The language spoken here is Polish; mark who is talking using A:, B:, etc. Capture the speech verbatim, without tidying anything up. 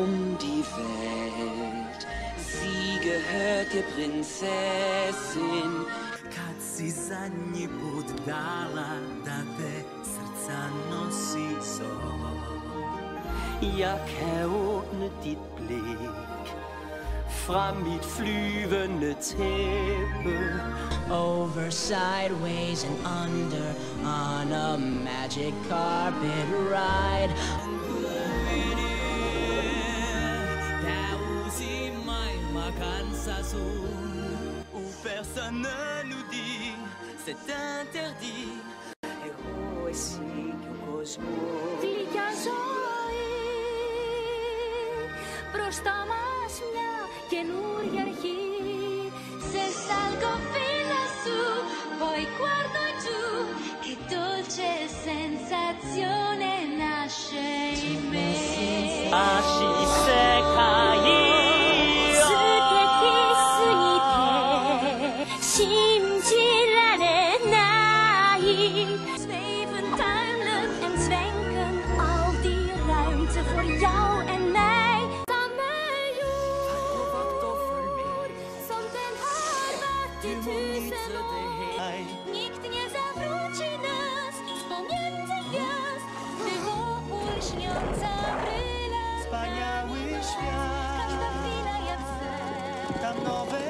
A: um die Welt. Sie gehört dir, Prinzessin.
B: Kad si zadnji put dala da te srca nosi sol.
A: Jeg kan åbne dit blik fra mit flyvende tæppe.
C: Over, sideways and under on a magic carpet ride.
B: Où personne ne nous dit c'est interdit.
A: Εγώ, εσύ και ο κόσμος.
D: Γλυκιά ζωή, μπροστά μας μια καινούρια αρχή. Se salgo fino su, poi guardo giù, che dolce sensazione nasce in me.
A: 다시 세카이.
D: 심지란의 naai. Zweven, tuimelen en zwenken, al die ruimte voor jou en mij. Samen jord, som den har varit i tusen år. Nikt nie zawróci nas z pomiędzy gwiazd. Było lśniąca bryla.
B: Wspaniały świat,
D: Każda chwila jak sen.
B: tam nowe